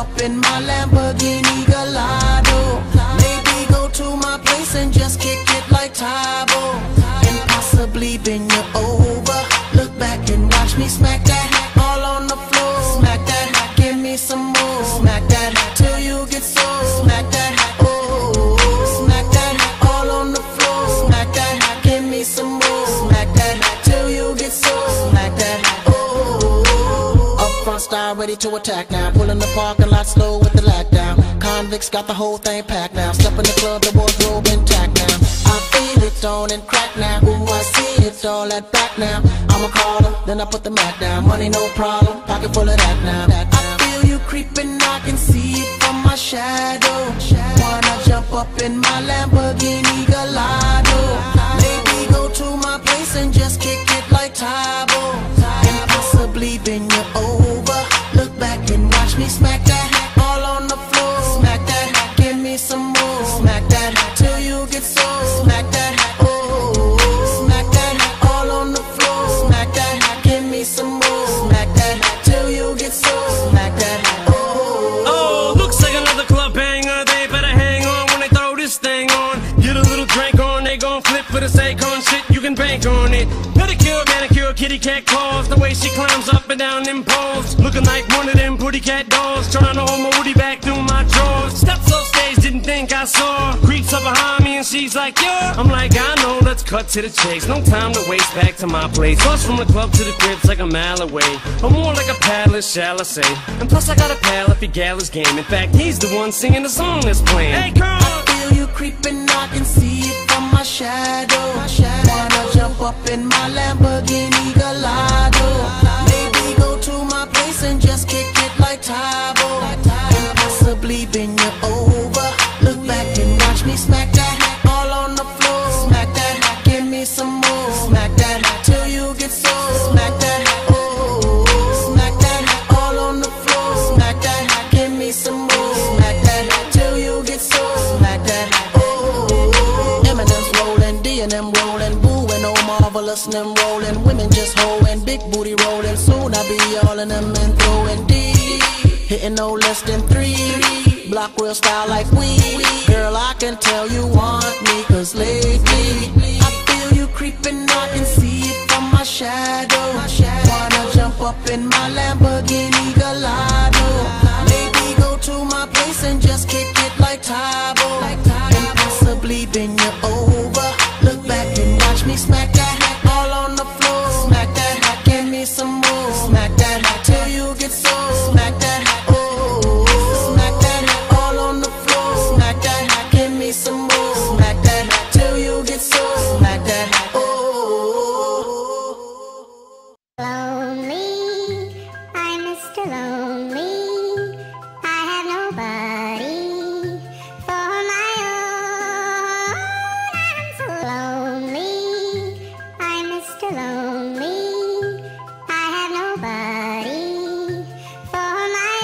up in my Lamborghini Gallardo. Maybe go to my place and just kick it like Tybo, and possibly bend you over. Look back and watch me smack that all on the floor. Smack that, give me some more. Smack that till you get sore. Smack that, oh, smack that all on the floor. Smack that, give me some more. Smack that till you get sore. Smack that, oh. Up front style ready to attack now. Pulling the parking lot slow with the lockdown. Convicts got the whole thing packed now. Step in the club, the wardrobe intact now. I feel it on and crack now. Ooh, I see it all at back now. I'ma call them, then I put the Mac down. Money no problem, pocket full of that now. I feel you creeping, I can see it from my shadow. Wanna jump up in my Lamborghini Gallardo. Maybe go to my place and just kick it like Tybo, and possibly bend you over. Look back and watch me smack that all on the floor. Smack that, give me some more. Smack that till you get sore. Smack that, oh, smack that all on the floor. Smack that, give me some more. Smack that till you get sore. Smack that, oh. Oh, looks like another club banger. They better hang on when they throw this thing on. Get a little drink on, they gon' flip for the Akon shit. You can bank on it. Pedicure, manicure, kitty cat claws. The way she climbs up and down them poles, looking like one of them pretty cat dolls. Trying to hold my woody back through my drawers. Steps off stage, didn't think I saw. Creeps up behind me and she's like, yeah. I'm like, I know, let's cut to the chase. No time to waste, back to my place. Bus from the club to the crib's like a mile away, or more like a paddler, shall I say. And plus I got a pal if he gal is game. In fact, he's the one singing the song that's playing. Hey girl, I feel you creeping, I can see it from my shadow. Wanna jump up in my Lamborghini Gallardo. Maybe go to my place and just kick it like Tybo, and possibly bend you over. Look back and watch me smack that all on the floor. Smack that, give me some more. Smack that till you get sore. Smack that, oh, smack that all on the floor. Smack that, give me some more. Smack that till you get sore. Smack that, oh. Eminem's rolling, D and M rolling, Boo and Oh Marvelous and them rolling. Women just hoeing, big booty rolling. Soon I be all in them and throwing D, hitting no less than 3. Block real style like we. Girl, I can tell you want me, cause lately I feel you creeping, I can see it from my shadow. Wanna jump up in my Lamborghini Gallardo. Maybe go to my place and just kick it like Tybo, and possibly bend you over. Look back and watch me smack that all on the floor. Smack that, give me some more. Smack that till you get sore. Smack that, oh, smack that all on the floor. Smack that, give me some more. Smack that till you get sore. Smack that, oh. Lonely, I'm Mr. Lonely. I have nobody for my own. I'm so lonely, I'm Mr. Lonely. I have nobody for my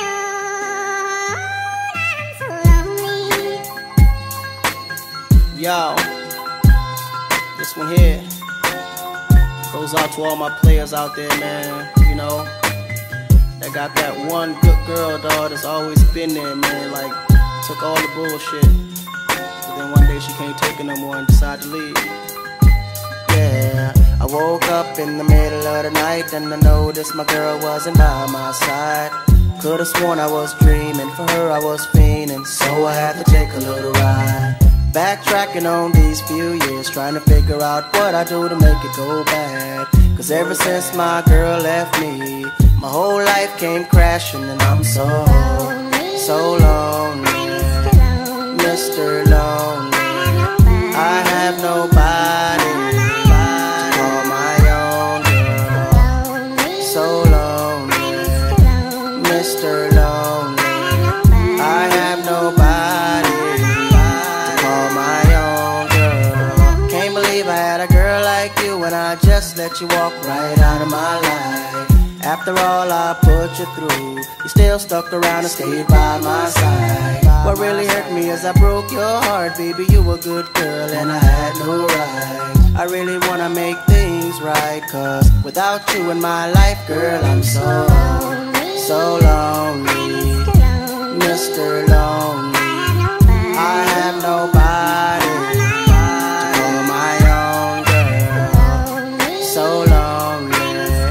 own. I'm so lonely. Yo, this one here goes out to all my players out there, man. You know, that got that one good girl, dog, that's always been there, man. Like, took all the bullshit, but then one day she can't take it no more and decided to leave. Yeah, I woke up in the middle of the night and I noticed my girl wasn't by my side. Could've sworn I was dreaming, for her I was fiending, so I had to take a little ride. Backtracking on these few years, trying to figure out what I do to make it go bad. Cause ever since my girl left me, my whole life came crashing and I'm so lonely, Mr. Lonely. I have nobody to call my own girl. So lonely, Mr. Lonely. I have nobody to call my own girl. Can't believe I had a girl like you and I just let you walk right out of my life. After all I put you through, you still stuck around and stayed by my side. What really hurt me is I broke your heart, baby. You were a good girl and I had no right. I really wanna make things right, cause without you in my life, girl, I'm so lonely, Mr. Lonely. I have nobody to call my own girl. So lonely,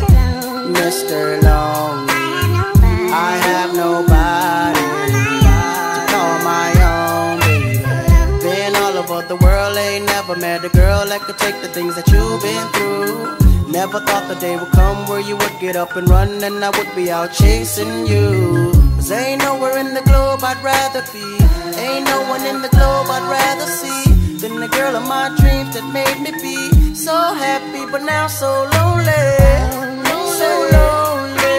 Mr. Lonely. I have nobody to call my own baby. Been all over the world, ain't never met a girl that could take the things that you've been through. Never thought the day would come where you would get up and run and I would be out chasing you. 'Cause ain't nowhere in the globe I'd rather be, ain't no one in the globe I'd rather see than the girl of my dreams that made me be so happy but now so lonely. So lonely,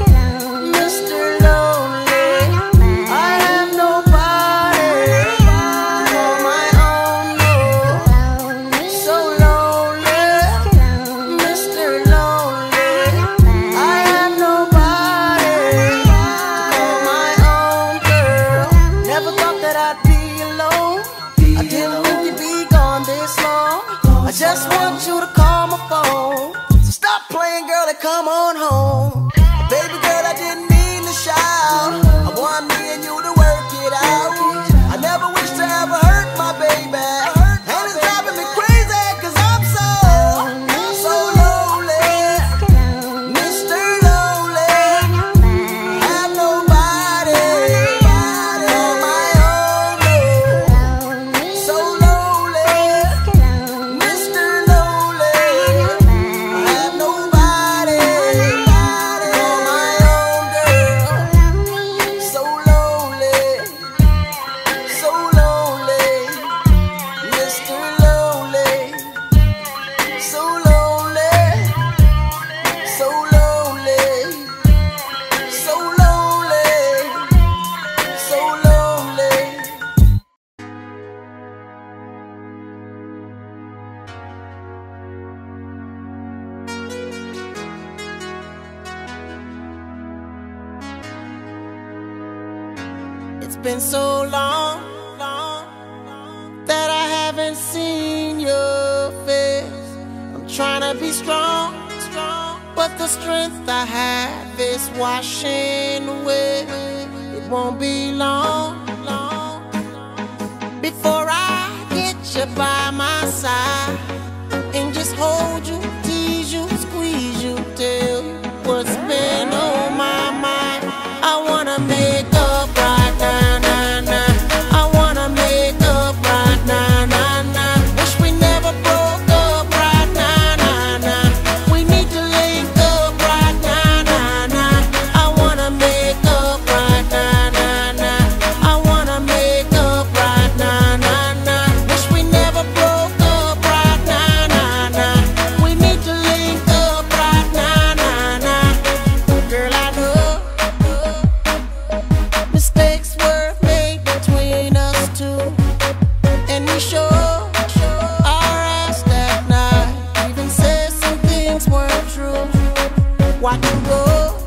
Mr. Lonely. I have nobody to call my own, no. So lonely, Mr. Lonely. I have nobody to call my own girl. Never thought that I'd be alone. I didn't think you'd be gone this long. I just want you to call my phone. So stop playing, girl, and come on home. Baby girl, I didn't mean to shout. I want me and you to work it out. I never wish to ever hurt my baby, and it's driving me crazy 'cause I'm so lonely, Mr. Lonely. Have nobody on my own, no. So lonely, Mr. Lonely. Have nobody on my own girl. So lonely, so lonely, Mr. Lonely. So lonely, so lonely, so lonely, so lonely. It's been so long that I haven't seen your face. I'm trying to be strong, but the strength I have is washing away. It won't be long before I get you by my side and just hold you, tease you, squeeze you, tell you what's been on my mind. I wanna make up right now, nah, nah. I wanna make up right now, nah, nah. Wish we never broke up right now, nah, nah. We need to link up right now, nah, nah. I wanna make up right now, nah, nah. I wanna make up right now, nah, nah. Wish we never broke up right now, nah, nah. We need to link up right now, nah, nah. Girl, I know mistakes were made between us two, and we sure our ass that night. Even said some things weren't true. Watch you go,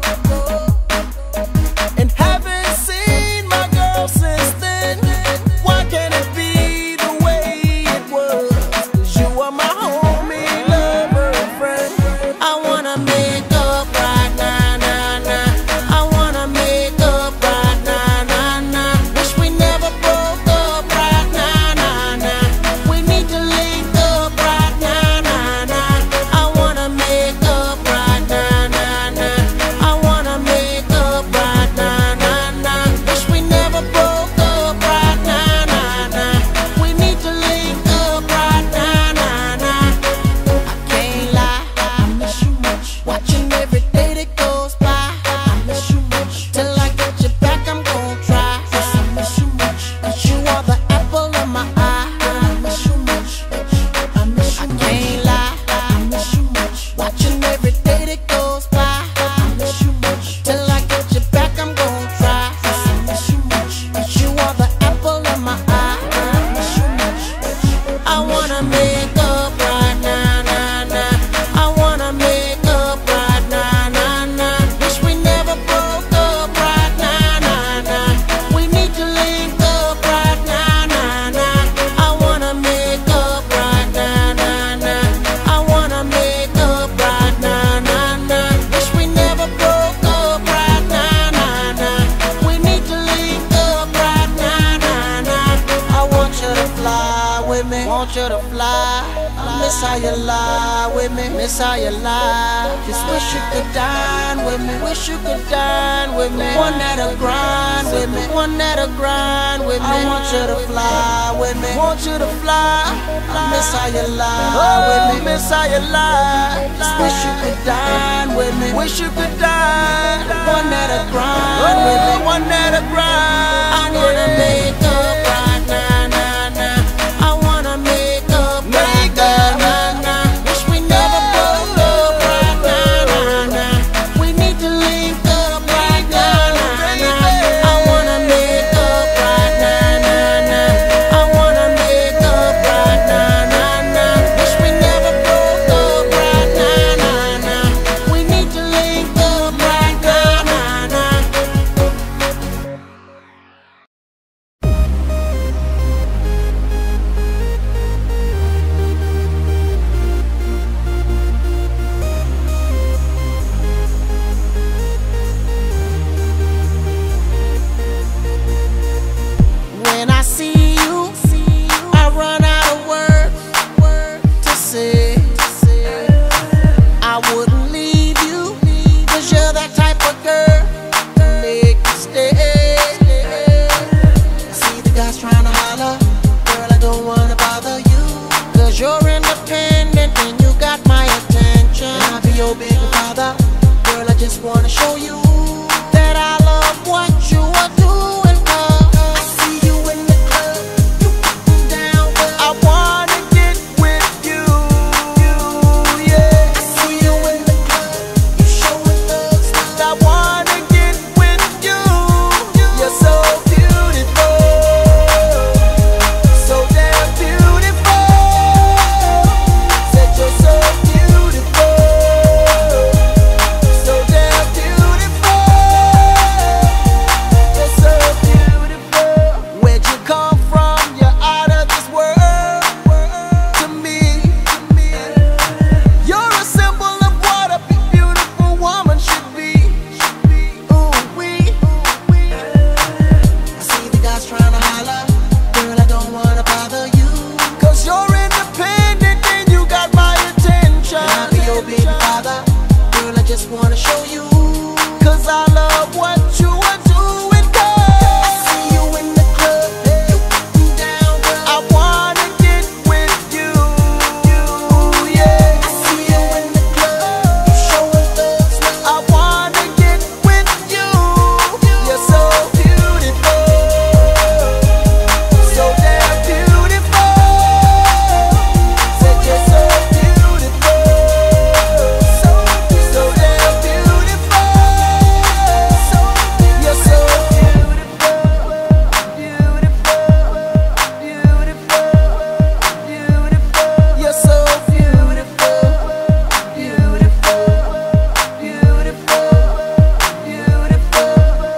and haven't seen my girl since then. Why can't it be the way it was? 'Cause you are my homie, lover, and friend. I wanna make up right now, nah, nah. I wanna make up right now, nah, nah. Wish we never broke up right now, nah, nah. We need to link up right now, nah, nah. I wanna make up right now, nah, nah. want you to fly. I miss how you lie with me, miss how you lie. Just wish you could dine with me, wish you could dine with me. One that'll grind with me, one that'll grind with me. I want you to fly with me, want you to fly. I miss how you lie with me, miss how you lie. Just wish you could dine with me, wish you could dine. One that'll grind with me, one that'll grind. I wanna make up right now, nah, nah. I wanna make up right now, nah, nah. Wish we never broke up right now, nah, nah. We need to link up right now, nah, nah. I wanna make up right now, nah, nah. I wanna make up right now, nah, nah. Wish we never broke up right now, nah, nah. We need to link up right now, nah, nah. When I see you, I run out of words to say. I wouldn't leave you, 'cause you're that type of girl to make me stay. I see the guys trying to holler, girl, I don't wanna bother you, 'cause you're independent and you got my attention. I'll be your big father, girl, I just wanna show you that I love what you are doing, 'cause I see you in the club, you getting down, girl. I wanna get with you, yeah. I see you in the club, you showing love stuff. I wanna get with you. You're so beautiful, so damn beautiful. Said you're so beautiful, so damn beautiful. You're so beautiful. Where'd you come from? You're out of this world to me. You're a symbol of what a beautiful woman should be. Ooh, I see the guys trying to holler, girl, I don't wanna bother you, 'cause you're independent and you got my attention. And I'll be your big father, girl, I just wanna show you, 'cause I love what you are doing, girl. I see you in the club, you getting down, girl. I wanna get with you, yeah. I see you in the club, you showing love stuff. I wanna get with you. You're so beautiful, so damn beautiful. Said you're so beautiful, so damn beautiful. You're so beautiful, beautiful, beautiful, beautiful. You're so beautiful, beautiful, beautiful, beautiful.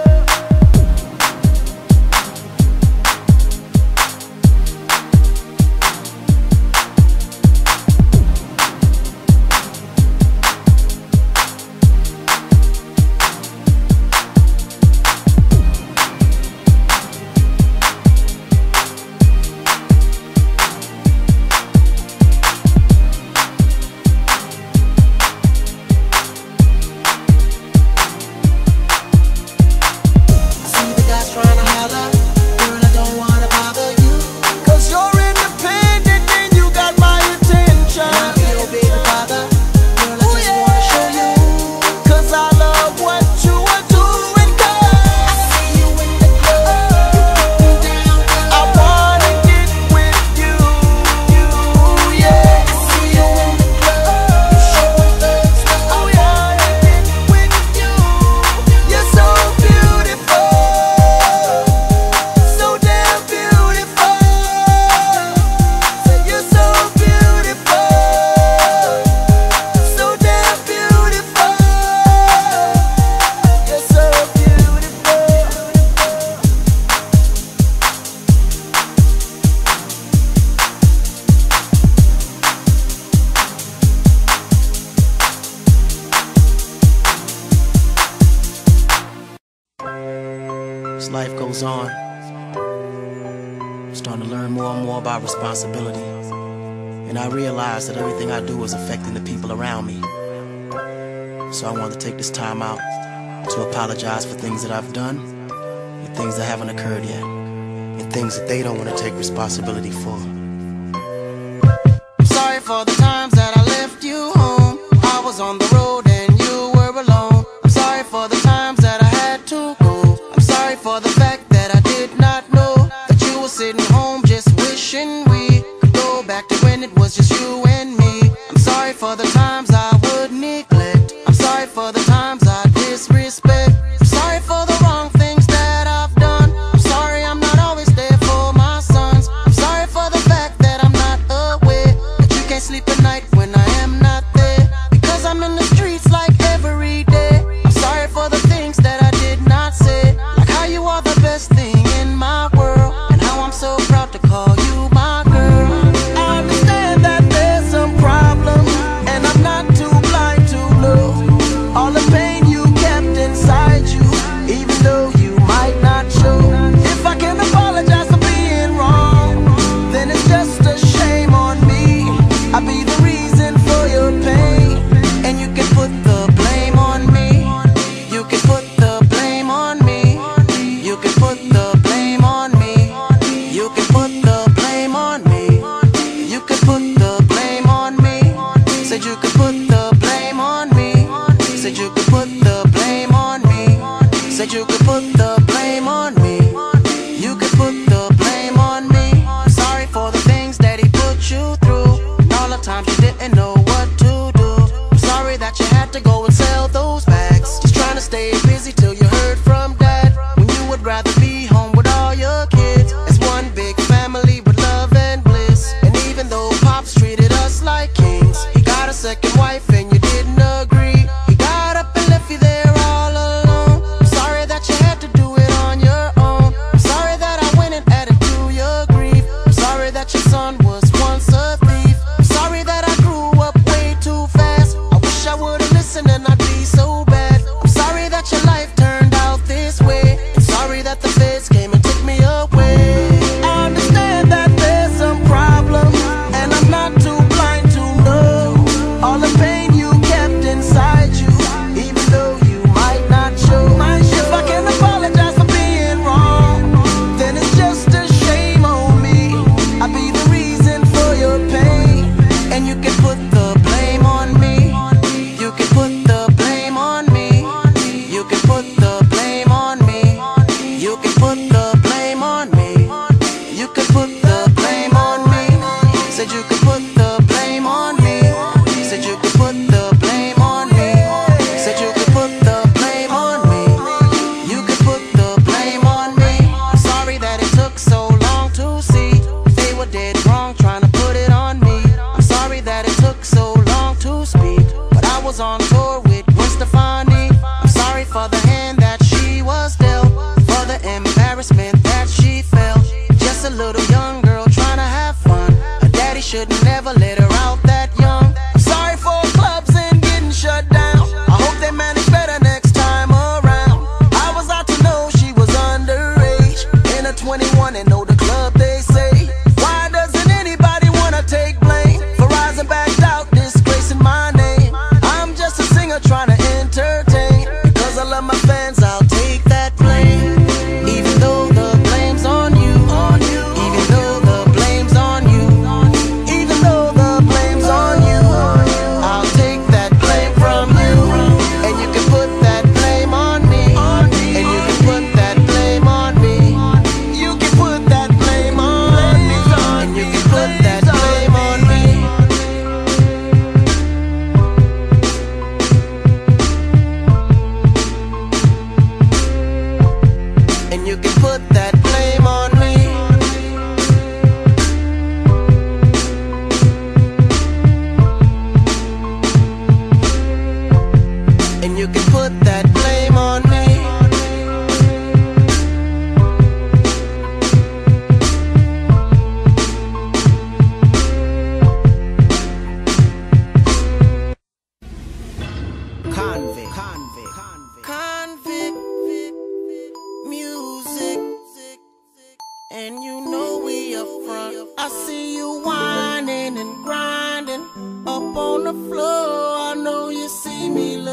See the guys trying to holler, girl, I don't wanna bother you, 'cause you're independent and you got my attention. And I'll be your big father, girl, I just wanna show you, 'cause I love what you are doing, girl. I see you in the club, you getting down, girl. I wanna get with you, yeah. I see you in the club, you showing love stuff. I wanna get with you. You're so beautiful, so damn beautiful. Say you're so beautiful, so damn beautiful. You're so beautiful. As life goes on, I'm starting to learn more and more about responsibility. And I realize that everything I do is affecting the people around me. So I wanted to take this time out to apologize for things that I've done and things that haven't occurred yet, and things that they don't want to take responsibility for. I'm sorry for the times that I left you home. I was on the road and you were alone. I'm sorry for the times that I had to go. I'm sorry for the fact that I did not know that you were sitting home just wishing we could go back to when it was just you and me. I'm sorry for the times I would neglect. I'm sorry for the times I disrespect. I'm sorry for the wrong things that I've done. I'm sorry I'm not always there for my sons. I'm sorry for the fact that I'm not aware that you can't sleep at night when I am not there, because I'm in the streets like every day. I'm sorry for the things that I did not say, like how you are the best thing in my world, and how I'm so proud to call you my girl. I understand that there's some problems, and I'm not too blind to know all the pain you kept inside you, even though you might not show. If I can apologize for being wrong, then it's just a shame on me. I'll be the reason for your pain, and you can put the blame on me. You can put the blame on me. You can put the blame on me. You can put the blame on me. You can put the blame on me. Said you could put the blame on me. Said you could put the blame on me. Said you could put the blame on me. You could put the blame on me. I'm sorry for the things that he put you through, and all the times you didn't know what to do. I'm sorry that you had to go and sell those bags, just trying to stay busy till you heard from dad, when you would rather be home with all your kids. It's one big family with love and bliss. And even though Pops treated us like kings, he got a second wife and you didn't agree. He got up and left you there all alone. I'm sorry that you had to do it on your own. I'm sorry that I went and added to your grief. I'm sorry that your son was once a thief. I'm sorry that I grew up way too fast. I wish I would've listened and I'd be so bad. I'm sorry that your life turned out this way, and sorry that the feds came and took me away. I understand that there's some problems, and I'm not too blind to know all the pain you kept inside you, even though you might not show. If I can apologize for being wrong, then it's just a shame on me. I'll be the reason for your pain, and you can put the blame on me. You can put the blame on me. You can put the blame on me. You can put the blame on me. You can put the blame on me. Said you could put the blame on me. Said you could put the blame on me. Said you could put the blame on me. You could put the blame on me. I'm sorry that it took so long to see they were dead wrong trying to put it on me. I'm sorry that it took so long to speak, but I was on tour with Gwen Stefani. I'm sorry for the hand that she was dealt, for the embarrassment that she felt. Just a little young girl trying to have fun. Her daddy should never let her out that young. I'm sorry for clubs and getting shut down. I hope they manage better next time around. I was out to know she was underage, in her 21 and know the club they say. Why doesn't anybody wanna take blame for rising back out, disgracing my name? I'm just a singer trying to entertain. Because I love my fans, I'll take that blame. Even though the blame's on you. Even though the blame's on you. Even though the blame's on you, I'll take that blame from you. And you can put that blame on me. And you can put that blame on me. You can put that blame on me. And you can put that blame on me. And you can put that blame on me. And you can put that blame on me. Convict music, and you know we up front. I see you whining and grinding.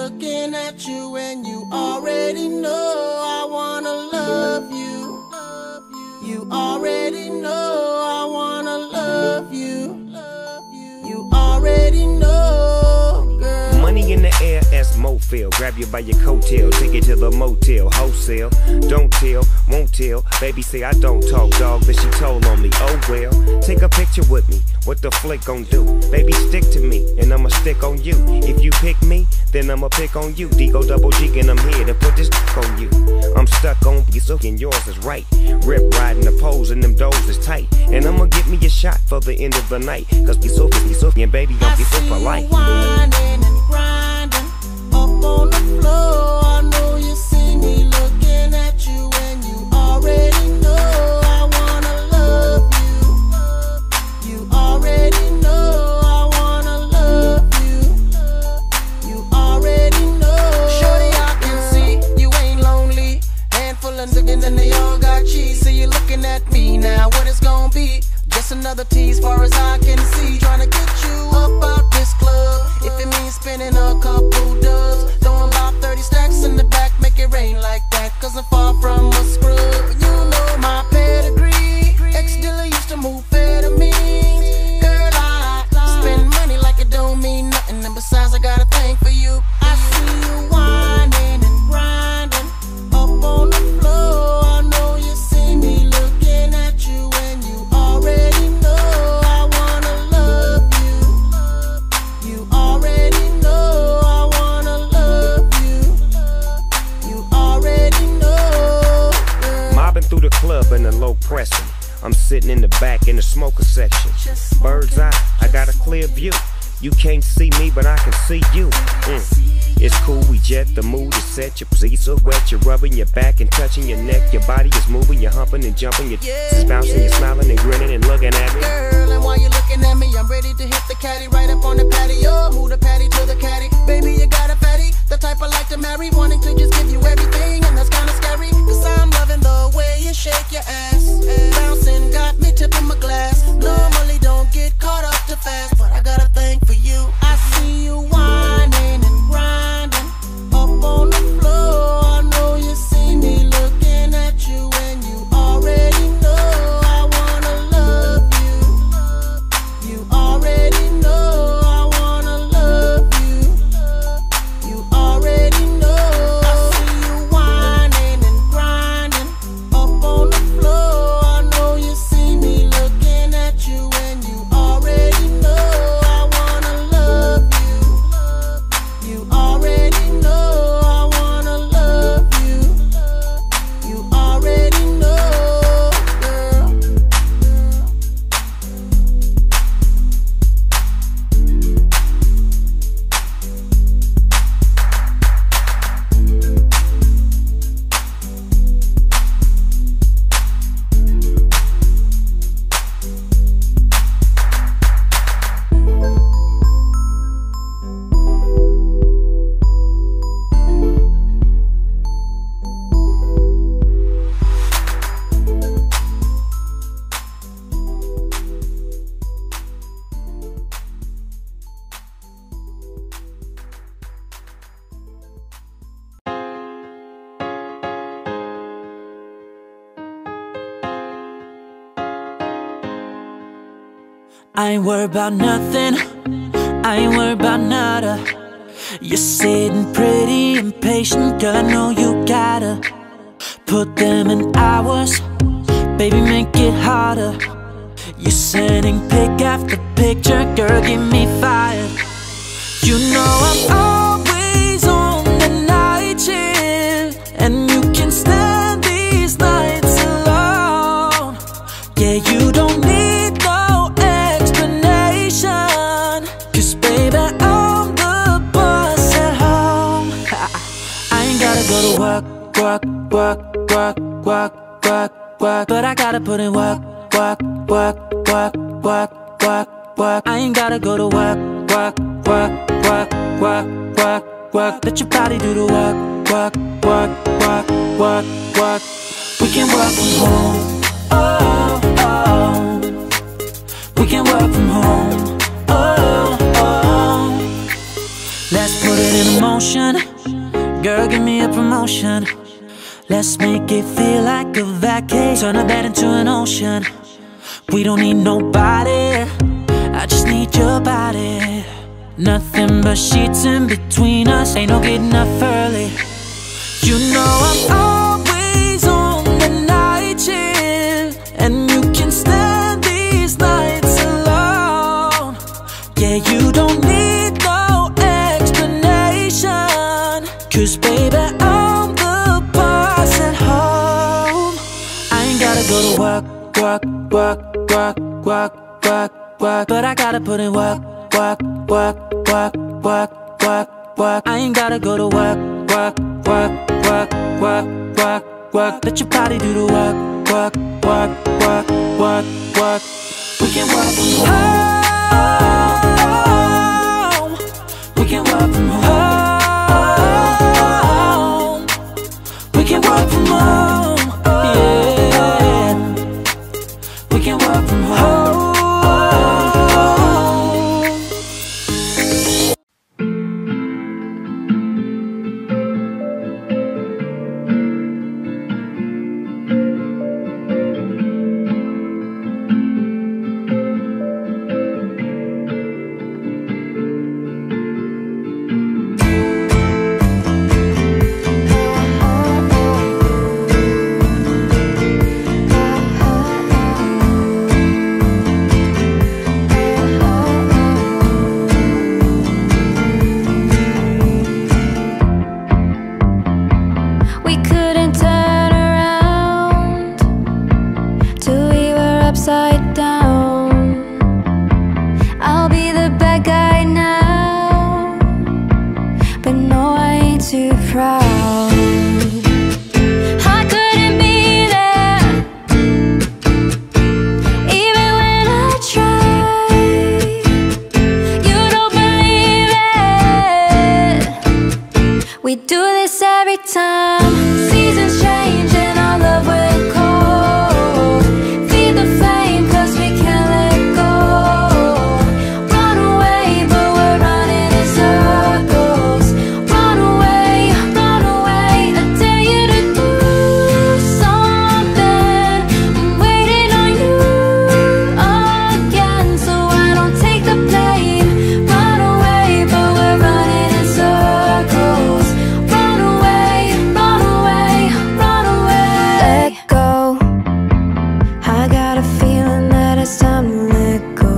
looking at you, and you already know I wanna love you. You already know I wanna love you. You already know, girl. Money in the air, as Mofil. Grab you by your coattail, take you to the motel, wholesale. Don't tell, won't tell. Baby say I don't talk, dog, but she told on me. Oh well, take a picture with me. What the flick gon' do? Baby, stick to me, and I'ma stick on you. If you pick me, then I'ma pick on you. Digo double G, and I'm here to put this on you. I'm stuck on you, and yours is right. Rip riding the poles, and them doors is tight. And I'ma get me a shot for the end of the night. Cause we so, and baby, don't be so polite. Whining and grinding up on the floor. I know you see me looking at you, and you already know I wanna love you. You already know I wanna love you. You already know. Shorty, I can see you ain't lonely. Handful of niggas and they all got cheese. So you looking at me now, what it's gonna be? Just another tease far as I can see. Trying to get you up out this club. If it means spending a couple dubs, throwing about 30 stacks in the back, make it rain like that. Cause I'm far from a scrub. You know my pedigree. Ex-dealer used to move amphetamines. Girl, I spend money like it don't mean nothing. And besides, I got a thing for you. I see you whining and grinding up on the floor. I know you see me looking at you, and you already know I wanna love you. You already know I wanna love you. You already know, girl. Mobbing through the club in the low pressing. I'm sitting in the back in the smoker section. Bird's eye, I got a clear view. You can't see me, but I can see you. It's cool, we jet, the mood is set. Your pussy so wet, you're rubbing your back and touching your neck. Your body is moving, you're humping and jumping. Your is bouncing, you're smiling and grinning and looking at me. Girl, and while you're looking at me, I'm ready to hit the caddy right up on the patio. Move the patty to the caddy. Baby, you got a fatty, the type I like to marry. Wanting to just give you everything, and that's kinda scary. Cause I'm loving the way you shake your ass. Bouncing got me tipping my glass. Normally don't get caught up too fast, but I got a thing for you. I see you whining and grinding up on the floor. I know you see me looking at you, and you already know I wanna love you. You already know I wanna love you. You already know. I see you whining and grinding up on the floor. I know you see me looking at you, and you already know I wanna love you. You already know I wanna love you. You already know, girl. I ain't worried about nothing, I ain't worried about nada. You're sitting pretty impatient, girl, I know you gotta put them in hours, baby, make it harder. You're sending pic after picture, girl, get me fired. You know I'm always on the night shift, and you can stand these nights alone. Yeah, you don't need no explanation, 'cause baby, I'm the boss at home. I ain't gotta go to work, work, work, work, work, work, work, but I gotta put in work, work, work, work, work, work, work. I ain't gotta go to work, work, work, work, work, work, work. Let your body do the work, work, work, work, work, work. We can work from home, oh, oh. We can work from home, oh, oh. Let's put it in motion. Girl, give me a promotion. Let's make it feel like a vacation. Turn a bed into an ocean. We don't need nobody, I just need your body. Nothing but sheets in between us, ain't no getting up early. You know I'm always on the night shift, and you can stand these nights alone. Yeah, you don't need no explanation, 'cause baby, I'm the boss at home. I ain't gotta go to work, work, work, work, work, work, work, but I gotta put in work, work, work, work, work, work, work. I ain't gotta go to work, work, work, work, work, work, work. Let your body do the work, work, work, work, work, work. We can work from home. We can work from home. We can work from home. Yeah. We can work from home. We do this every time. Seasons change and our love will cold. Feed the flame 'cause we can't let go. Run away, but we're running in circles. Run away, I dare you to do something. I'm waiting on you again, so I don't take the blame. Run away, but we're running in circles. Run away, run away, run away. Let go. I got a feeling that it's time to let go.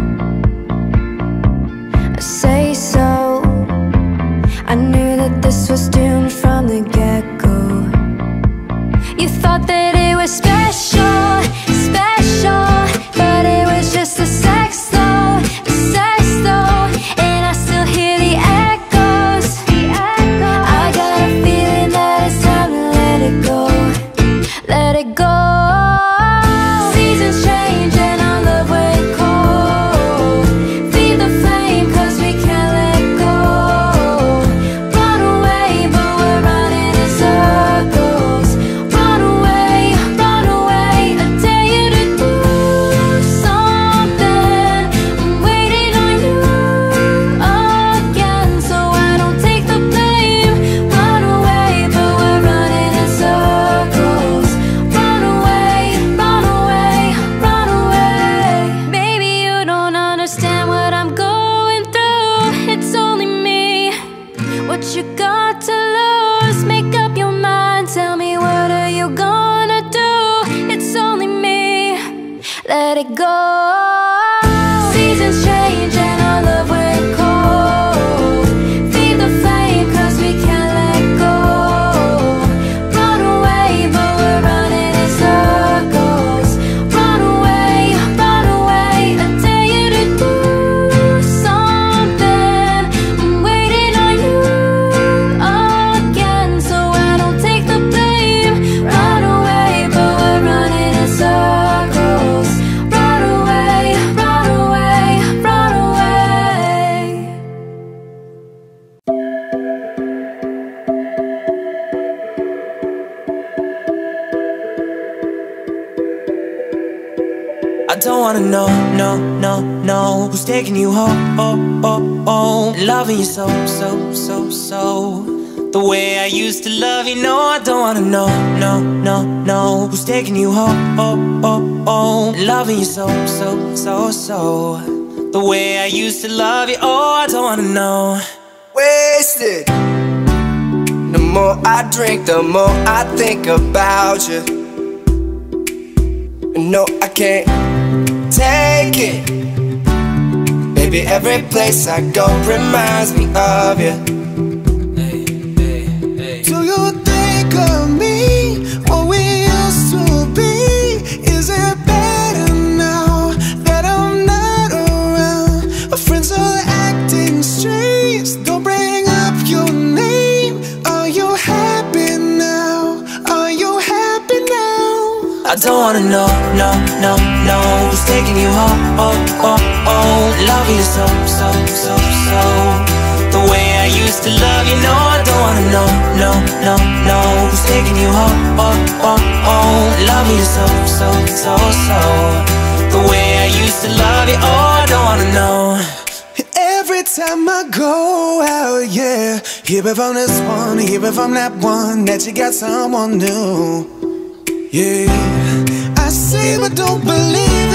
I say so. I knew that this was doomed from the get-go. You thought that it was special, special, but it was just the sex though, and I still hear the echoes. I got a feeling that it's time to let it go, let it go. Seasons change and our love will cold. Feed the flame 'cause we can't let go. Run away, but we're running in circles. Run away, I dare you to do something. I'm waiting on you again, so I don't take the blame. Run away, but we're running in circles. Run away, run away, run away. Maybe you don't understand what I'm going through. It's only me. What you got to lose? Make up your mind. Tell me, what are you gonna do? It's only me. Let it go. Seasons change and our love will cold. Feed the flame 'cause we can't let go. Run away, but we're running in circles. Run away, I dare you to do something. I'm waiting on you don't wanna know, no, no, no, who's taking you home, oh, oh, oh, loving you so, so, so, so, the way I used to love you. No, I don't wanna know, no, no, no, who's taking you home, oh, oh, oh, loving you so, so, so, so, the way I used to love you. Oh, I don't wanna know. Wasted. The more I drink, the more I think about you. No, I can't take it. Baby, every place I go reminds me of you. Do you think of me, what we used to be? Is it better now that I'm not around? Our friends are acting strange, don't bring up your name. Are you happy now? Are you happy now? I don't wanna know, no, no, no, who's taking you home, oh, oh, oh, loving you so, so, so, so, the way I used to love you. No, I don't wanna know, no, no, no, who's taking you home, oh, oh, oh, loving you so, so, so, so, the way I used to love you. Oh, I don't wanna know. Every time I go out, yeah, hear it from this one, hear it from that one, that you got someone new. Yeah, I say but don't believe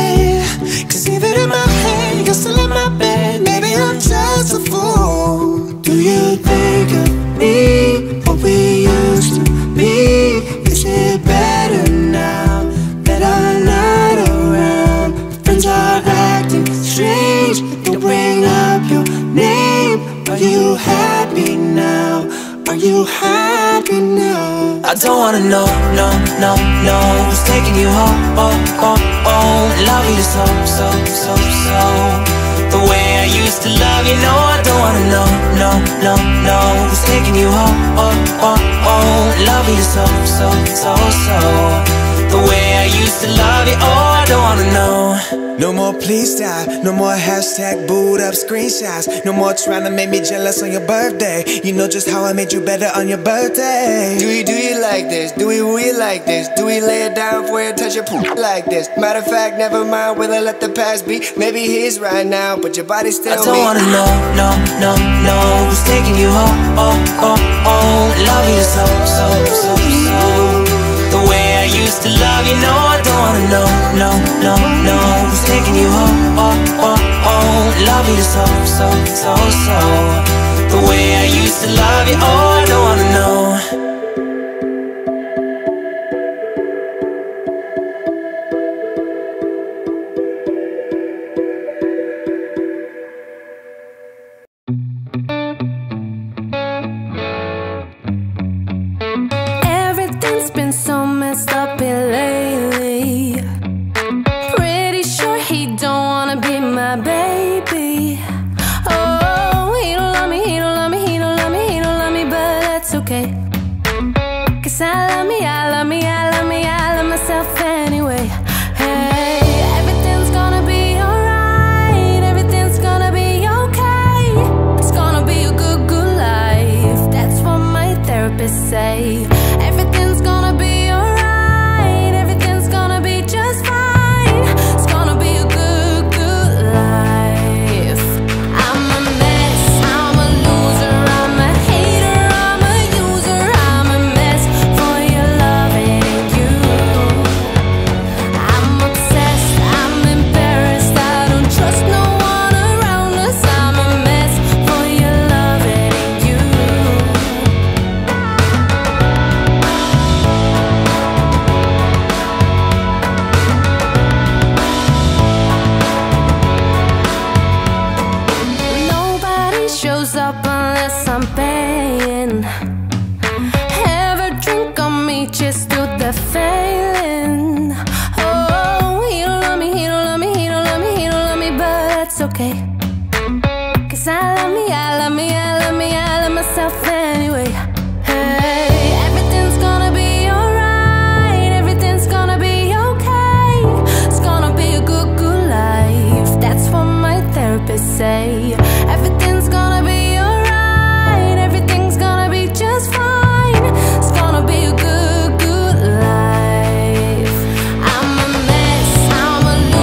it, 'cause even in my head, you're still in my bed. Maybe I'm just a fool. Do you think of me, what we used to be? Is it better now that I'm not around? Friends are acting strange, don't bring up your name. Are you happy now? Are you happy now? I don't wanna know, no, no, no, who's taking you home, oh, oh, oh, loving you so, so, so, so, the way I used to love you. No, I don't wanna know, no, no, no, who's taking you home, oh, oh, oh, loving you so, so, so, so, the way I used to love you. Oh, I don't wanna know. No more please stop, no more hashtag boot up screenshots. No more trying to make me jealous on your birthday. You know just how I made you better on your birthday. Do you like this? Do we like this? Do we lay it down for you, touch your poop like this? Matter of fact, never mind, will I let the past be? Maybe he's right now, but your body's still me. I don't wanna know, no, no, no, who's taking you home, oh, oh, oh, loving you so, so, so, so, the way I used to love you. No, I don't wanna know, no, no, no, who's taking you home, oh, oh, oh, loving you so, so, so, so, the way I used to love you. Oh, I don't wanna know. Everything's been so messed up here lately. Pretty sure he don't wanna be my baby. Oh, he don't love me, he don't love me, he don't love me, he don't love me, but that's okay. 'Cause I love me, I love me, I love me, I love myself anyway. Hey, everything's gonna be alright, everything's gonna be okay. It's gonna be a good, good life. That's what my therapist say. Everything's gonna be alright, everything's gonna be just fine. It's gonna be a good, good life. I'm a mess, I'm a loser, I'm a hater, I'm a user, I'm a mess for your loving you. I'm obsessed, I'm embarrassed, I don't trust no one around us. I'm a mess for your loving you. Nobody shows up unless I'm paying. Ever drink on me just to the failing. Oh, he don't love me, he don't love me, he don't love me, he don't love me, but that's okay. 'Cause I love me, I love me, I love me, I love myself anyway. Hey, everything's gonna be alright, everything's gonna be okay. It's gonna be a good, good life. That's what my therapist say. Everything's gonna be alright, everything's gonna be just fine. It's gonna be a good, good life. I'm a mess, I'm a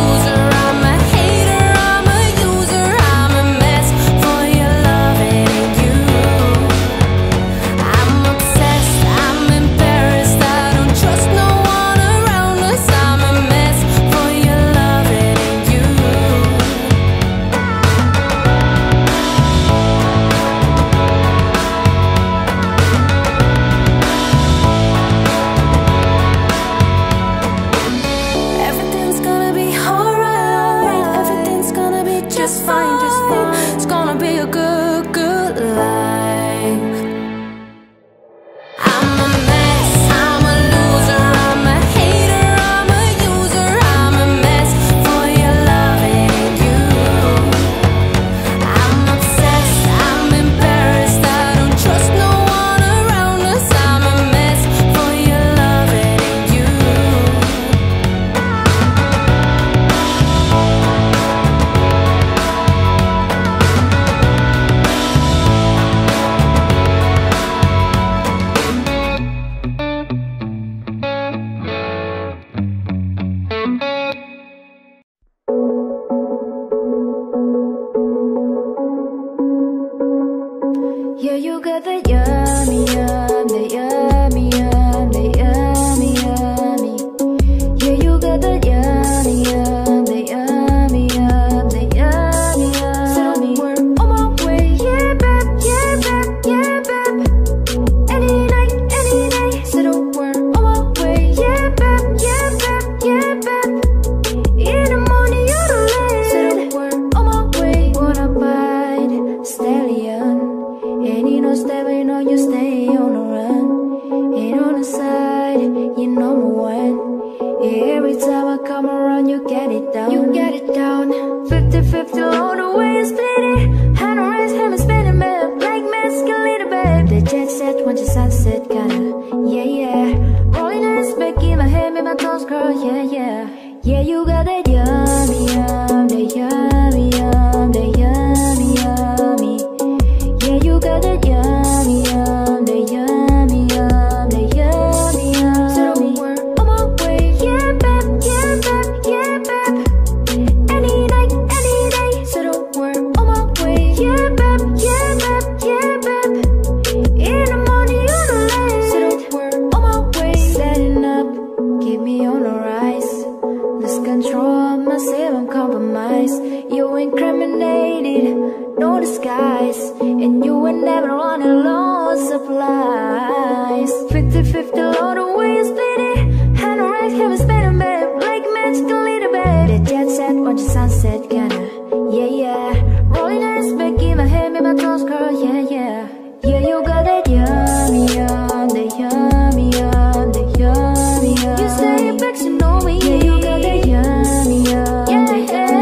you got the yummy, yum, the yummy, yum, the yummy, yummy. Yeah, you got the yummy, yum, the yummy, yum, the yummy, yummy. So we're on my way, yeah, babe, yeah, babe, yeah, babe. Any night, any day. So we're on my way, yeah, babe, yeah, babe, yeah, babe. In the morning, you're the late. So we're on my way. Wanna bite stallion? Ain't no stepping on you, stay on the run. Ain't on the side, you number one. Every time I come around, you get it down. You get it down. 50-50 all the way, split it. Hand on raise, hammer spinning, babe. Like mescalina, babe. The jet set, once your sunset, kinda. Yeah, yeah. Rolling ass back in my head, make my toes curl, yeah, yeah. Yeah, you got that yummy, yum, the yummy, yum, the yummy, yummy. Yeah, you got that yummy, yum, the yummy, yum, the yummy, yum. So we're on my way, yeah, babe, yeah, babe, yeah, babe. Any night, any day. So we're on my way, yeah, babe, yeah, babe, yeah, babe. In the morning, you're the late. So we're on my way, setting up, keep me on the rise. Lose control myself, I'm compromised. You incriminated, no disguise. And you were never on a low supplies. 50-50 all the way, split it. Hand on rack, heaven spinning, babe. Like magical leader, babe. The jet set, watch the sunset, kinda. Yeah, yeah. Rolling ass back in my head, make my toes curl, yeah, yeah. Yeah, you got that yummy, yum, the yummy, yum, the yummy, yum. You say it back, you know me. Yeah, you got that yummy, yum, yeah, the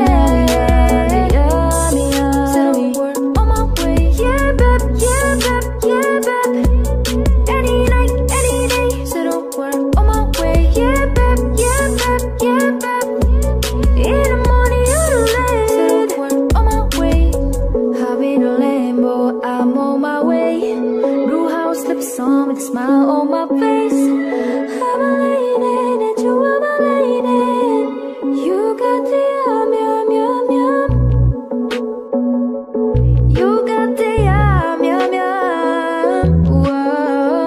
yummy, yum. So we're on my way, yeah, babe, yeah, babe, yeah, babe. Any night, any day. So we're on my way, yeah, babe, yeah, babe, yeah, babe. In the morning, you're late. So we're on my way. Hop in a Lambo, I'm on my way. Blue house lips on with a smile on my face. I'm a lady and you are my lady. You got the yum, yum, yum, yum. You got the yum, yum, yum. Whoa.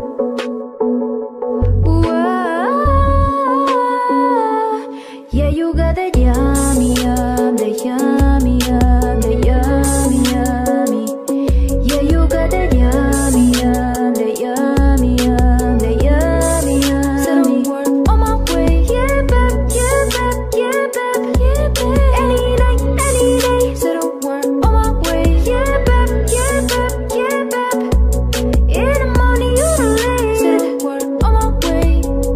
Whoa. Yeah, you got the yummy, yum, the yummy, yum, the yummy, yummy. Yeah, you got that yummy, yum, the yummy, yum, the yummy, yum. So we're on my way, yeah, babe, yeah, babe, yeah, babe, yeah, babe. Any night, any day. So we're on my way, yeah, babe, yeah, babe, yeah, babe. In the morning, you're the late. So we're on my way.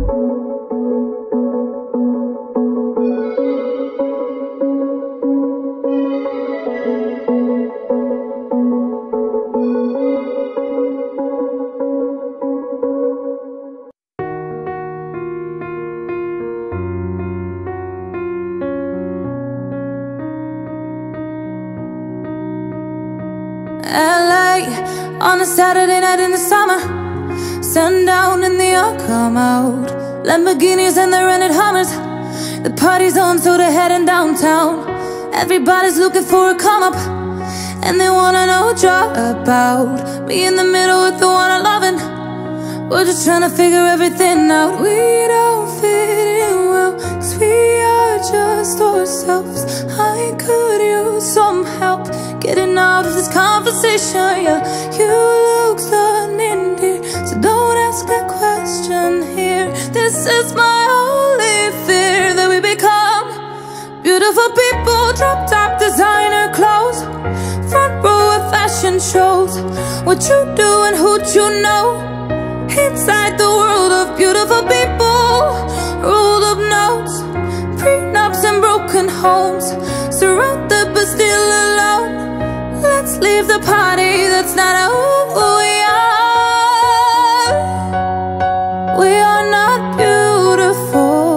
LA on a Saturday night in the summer. Sundown and they all come out. Lamborghinis and the rented Hummers. The party's on, so they're heading downtown. Everybody's looking for a come up, and they wanna know what you're about. Me in the middle with the one I'm loving. We're just trying to figure everything out. We don't fit in well, 'cause we are just ourselves. I could use some help getting out of this conversation. Yeah, you look stunning in here, so don't ask that question here. This is my only fear, that we become beautiful people, drop top designer clothes, front row at fashion shows. What you do and who you know, inside the world of beautiful people. Rolled up notes, prenups and broken homes, surrounded but still alone. Let's leave the party, that's not who we are. We are not beautiful.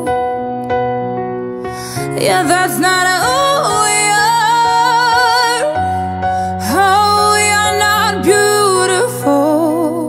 Yeah, that's not who we are. Oh, we are not beautiful.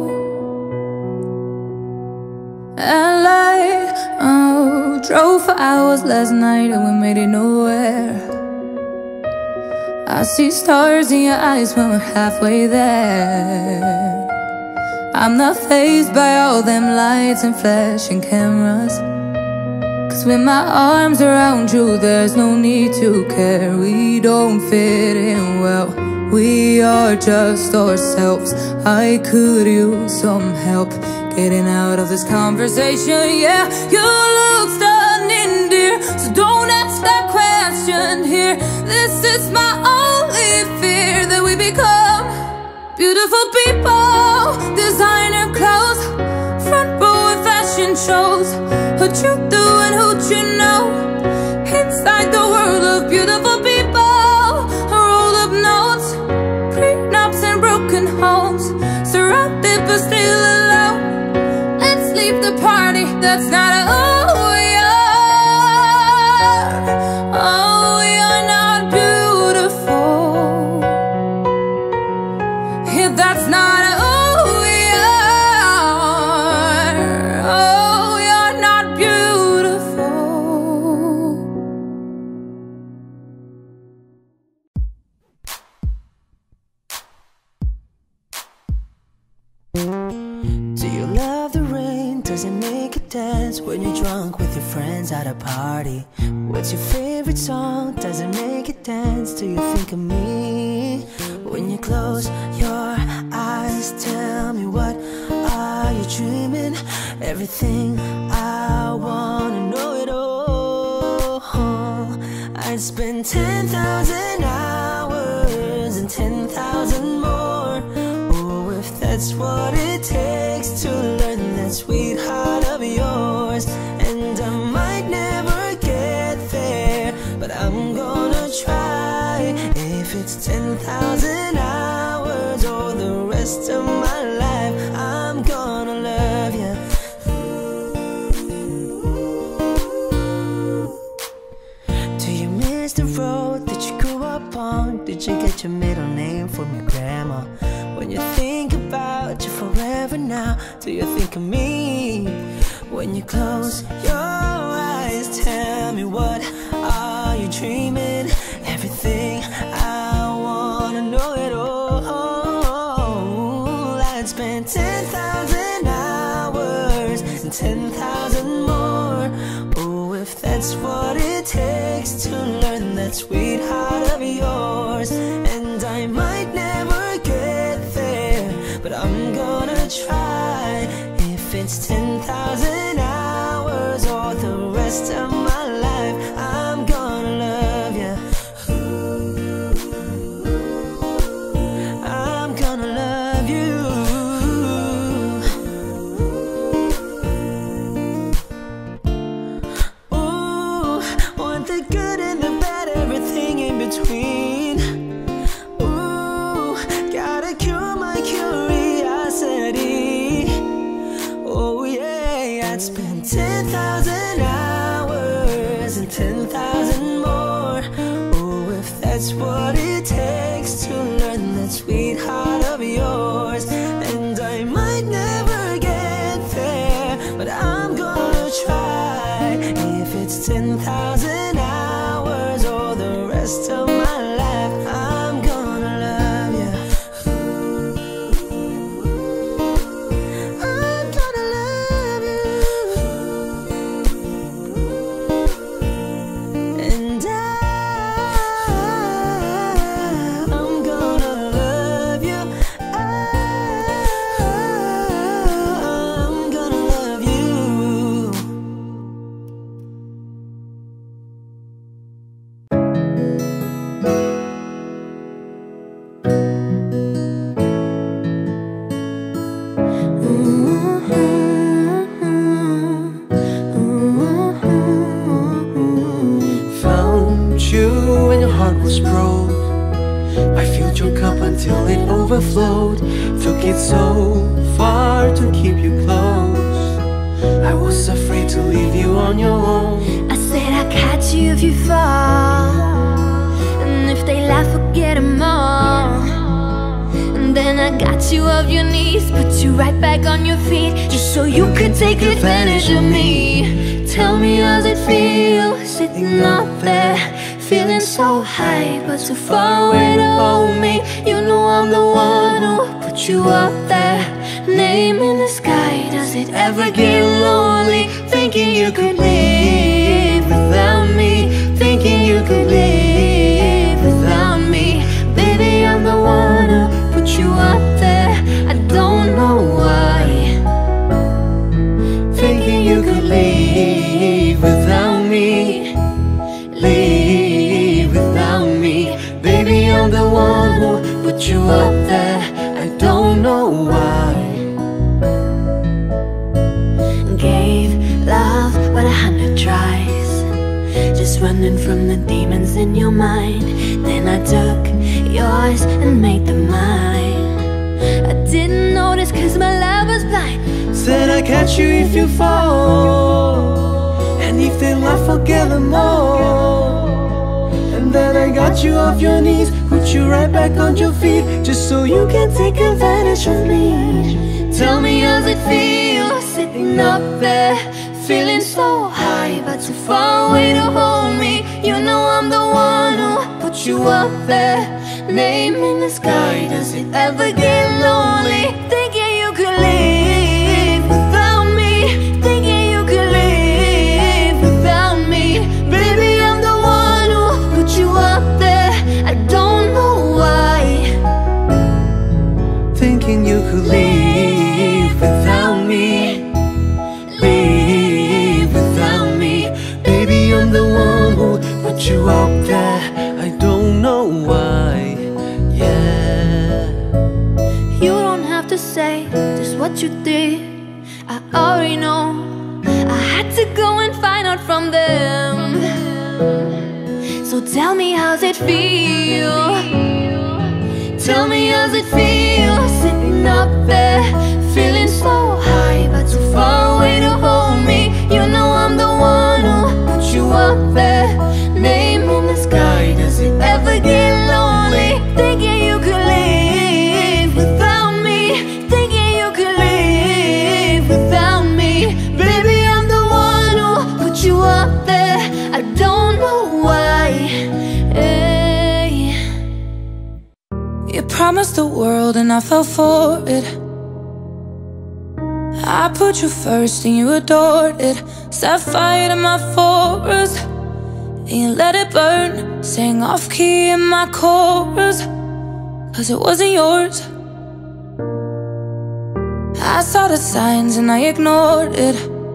LA, oh, drove for hours last night and we made it nowhere. I see stars in your eyes when we're halfway there. I'm not fazed by all them lights and flashing cameras, 'cause with my arms around you there's no need to care. We don't fit in well, we are just ourselves. I could use some help getting out of this conversation. Yeah, you look stunning, dear, so don't ask that question here. This is my only fear, that we become beautiful people, designer clothes, front row at fashion shows. What you do and who you know, inside the world of beautiful people. Roll up notes, prenups and broken homes, surrounded but still alone. Let's leave the party, that's not who we are. Oh, we are not beautiful. Yeah, that's not who we are. Oh, we are not beautiful. Do you love the rain? Does it make you dance when you're drunk with your friends at a party? What's your favorite song? Does it make you dance? Do you think of me? When you close your eyes, tell me, what are you dreaming? Everything I wanna know it all. I'd spend 10,000 hours and 10,000 more. Oh, if that's what it takes to learn that sweetheart of yours. And I might never get there, but I'm gonna try. If it's 10,000 hours or the rest of my life, I'm gonna love you. Do you miss the road that you grew up on? Did you get your middle name from your grandma? When you think about you forever now, do you think of me? When you close your eyes, tell me, what are you dreaming? Everything I wanna know it all. I'd spend 10,000 hours and 10,000 more. Oh, if that's what it takes to learn that sweetheart of yours. And I might never get there, but I'm gonna try. If it's 10,000 hours or the rest of my life, I'm gonna love you. I'm gonna love you. Ooh, want the good and the bad, everything in between. Ooh, gotta cure my curiosity. Oh yeah, I'd spend 10,000 hours and 10,000 more. Oh, if that's what it takes to learn that sweetheart of yours. And I might never get there, but I'm gonna try. If it's 10,000 hours or the rest of my life, I'm gonna love you. I'm gonna love you. And I'm gonna love you. I'm gonna love you. Found you when your heart was broke. I filled your cup until it overflowed. Took it so far to keep you close. I was afraid to leave you on your own. I said I'd catch you if you fall, and if they laugh, forget them all. And then I got you off your knees, put you right back on your feet, just so you could take advantage of me. Tell me, how's it feel, sitting up there, feeling so high, but too far away to hold me. You know I'm the one who put you up there, name in the sky. Does it ever get lonely, thinking you could live without me, thinking you could live without me? Baby, I'm the one who put you up there, I don't know why, thinking you could live without me, live without me. Baby, I'm the one who put you up there, I don't know why. Gave love but 100 tries, just running from the demons in your mind. Then I took yours and made them mine. I didn't notice cause my love was blind. Said I'd catch you if you fall, and if they laugh I'll get them all. And then I got you off your knees, put you right back on your feet, just so you can take advantage of me. Tell me how's it feel, sitting up there, feeling so high, but too far away to hold me. You know I'm the one who put you up there, name in the sky. Does it ever get lonely, thinking you could live without me, thinking you could live without me? Baby, I'm the one who put you up there, I don't know why, thinking you could live without me, live without me. Baby, I'm the one who put you up there, I don't know why, yeah. You don't have to say just what you did, I already know. I had to go and find out from them. So tell me how's it feel, tell me how's it feel, sitting up there, feeling so high, but too far away to hold me. You know I'm the one who put you up there, name in the sky. Does it ever get lonely, thinking you could live without me, thinking you could live without me? Baby, I'm the one who put you up there, I don't know why, hey. You promised the world and I fell for it. I put you first and you adored it. Set fire to my forest and you let it burn. Sang off key in my chorus, cause it wasn't yours. I saw the signs and I ignored it.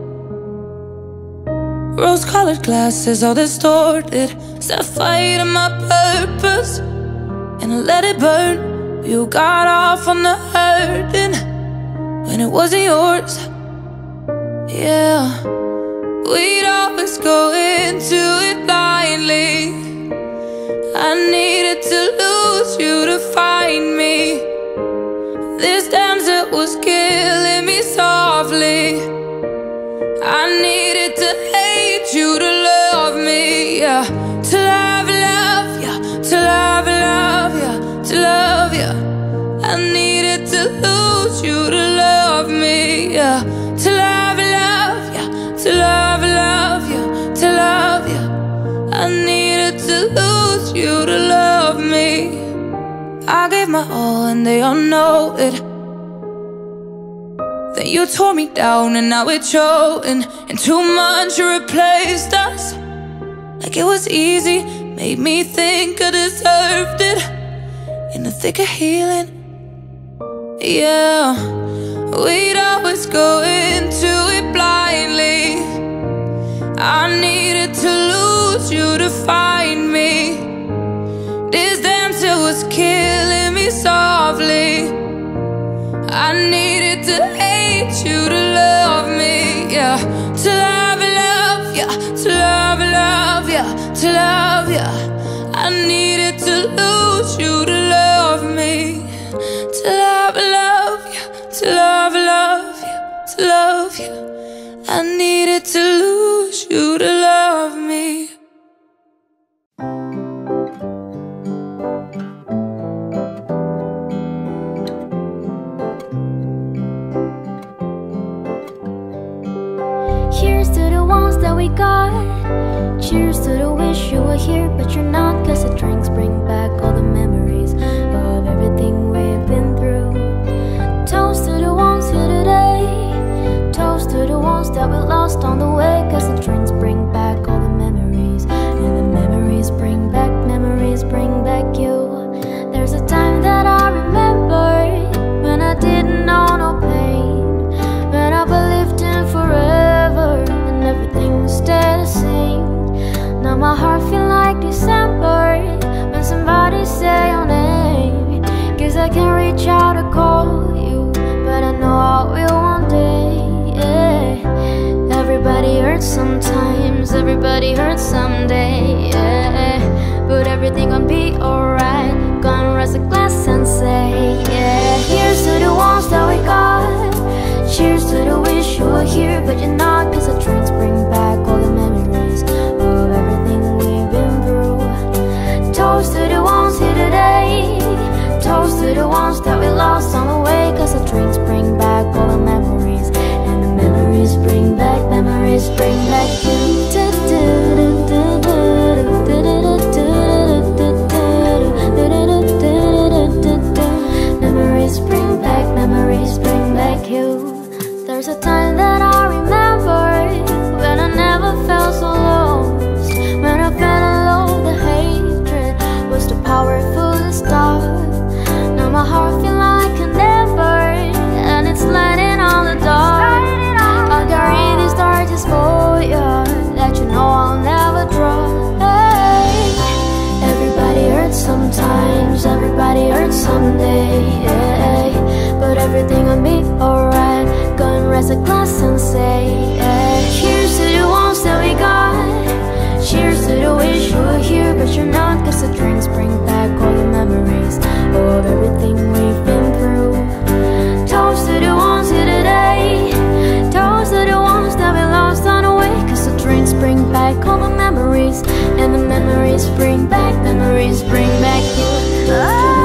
Rose-colored glasses all distorted. Set fire to my purpose and I let it burn. You got off on the hurting when it wasn't yours, yeah. We'd always go into it blindly. I needed to lose you to find me. This damsel was killing me softly. I needed to hate you to love me, yeah. To love ya, to love ya, to love ya. I needed to lose you to love me, yeah. To love ya, to love ya, to love ya. I needed to lose you to love me. I gave my all and they all know it. Then you tore me down and now it's showing. In 2 months you replaced us like it was easy. Made me think I deserved it. In the thick of healing, yeah. We'd always go into it blindly. I needed to lose you to find me. This damsel was killing me softly. I needed to hate you to love me, yeah. To love ya, to love ya, to love ya. I needed to lose you to love me. To love ya, to love ya, to love ya. I needed to lose you to love me. Cheers to the ones that we got. Cheers to the wind wish you were here, but you're not. Cause the drinks bring back all the memories of everything we've been through. Toast to the ones here today, toast to the ones that we lost on the way. Cause the drinks bring back all the memories, and the memories bring back you. There's a time that I remember when I didn't know no pain, when I believed in forever and everything would stay the same. Now my heart feel like December when somebody say your name. Guess I can't reach out to call you, but I know I will one day, yeah. Everybody hurts sometimes, everybody hurts someday, yeah. But everything gon' be alright. Gonna raise a glass and say, yeah. Here's to the ones that we got, cheers to the wish you were here, but you're not. Cause the drinks bring back all the memories of everything we've been through. Toast to the ones here today, toast to the ones that we lost on the way. Cause the drinks bring back all the memories, and the memories bring back you. Memories bring back you. There's a time that I remember when I never felt so lost, when I felt alone, the hatred was too powerful to stop. Now my heart feel like an ember, and it's lighting on the dark. I carry these torches for you, that you know I'll never drop. Hey. Everybody hurts sometimes, everybody hurts someday, yeah. But everything will be alright. Go and raise a glass and say, yeah. Cheers to the ones that we got, cheers to the wish you were here, but you're not. Cause the drinks bring back all the memories of everything we've been through. Toast to the ones here today, toast to the ones that we lost on the way. Cause the drinks bring back all the memories, and the memories bring back you.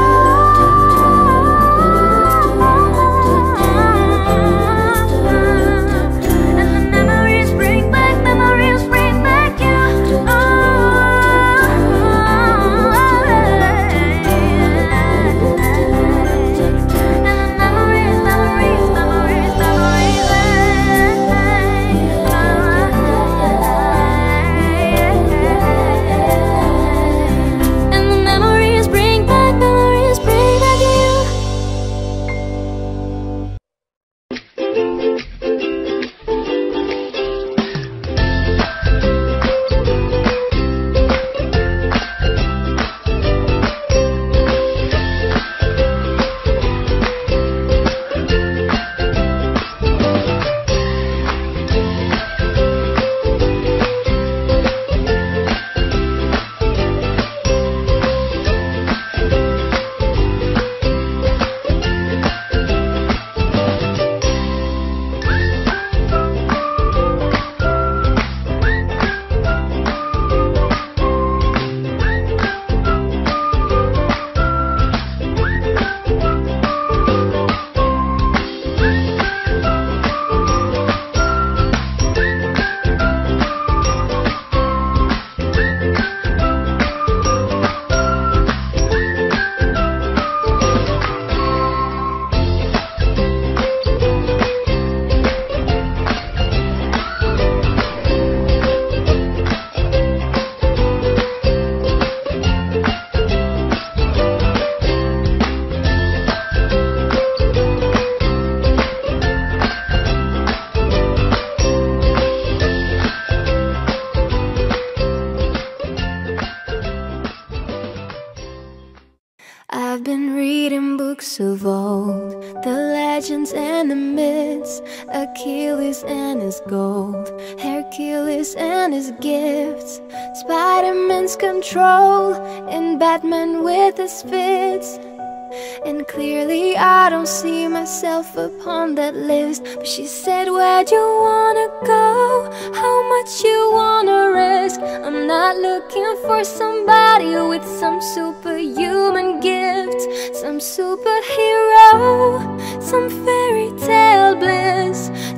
I've been reading books of old, the legends and the myths, Achilles and his gold, Hercules and his gifts, Spider-Man's control, and Batman with his fits. And clearly I don't see myself upon that list. But she said, where'd you wanna go? How much you wanna risk? I'm not looking for somebody with some superhuman gift, some superhero, some fairy tale bliss. Just some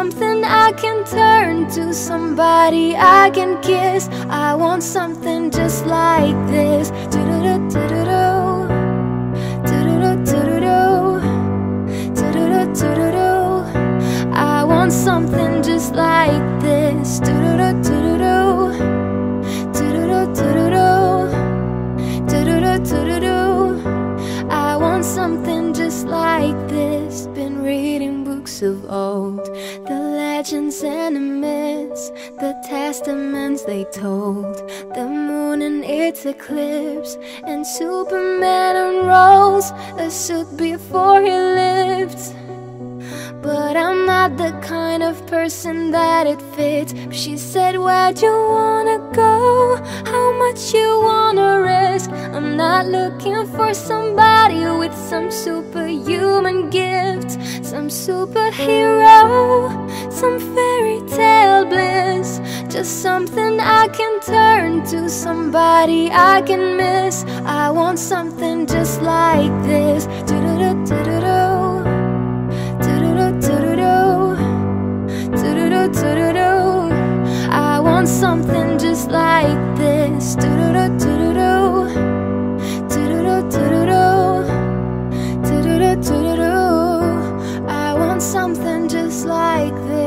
something I can turn to, somebody I can kiss. I want something just like this. Do-do-do, do-do-do. Do-do-do, do-do-do. Do-do-do, do-do-do. I want something just like this. Do-do-do, do-do-do. Do-do-do, do-do-do. Do-do-do, do-do-do. I want something just like this. Been reading books of old, the legends and the myths, the testaments they told, the moon and its eclipse, and Superman unrolls a suit before he lived. But I'm not the kind of person that it fits. She said, where'd you wanna go? How much you wanna risk? I'm not looking for somebody with some superhuman gift, some superhero, some fairy tale bliss. Just something I can turn to, somebody I can miss. I want something just like this. Do-do-do, do-do-do. Do-do-do, do-do-do, do-do-do. I want something just like this. Do-do-do, do-do-do. Do-do-do, do-do-do. Do-do-do, do-do-do. I want something just like this.